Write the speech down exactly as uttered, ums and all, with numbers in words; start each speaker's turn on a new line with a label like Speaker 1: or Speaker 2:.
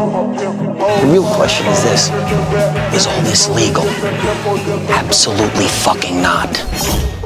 Speaker 1: The real question is this: is all this legal? Absolutely fucking not.